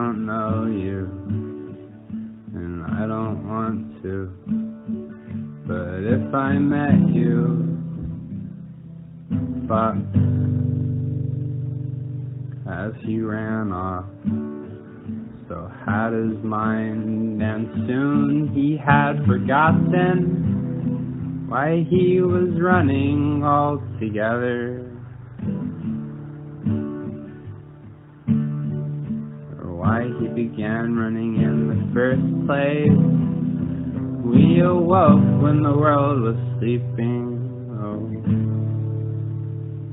don't know you, and I don't want to. But if I met you, fuck, as he ran off, so had his mind, and soon he had forgotten why he was running altogether, or why he began running in the first place. We awoke when the world was sleeping,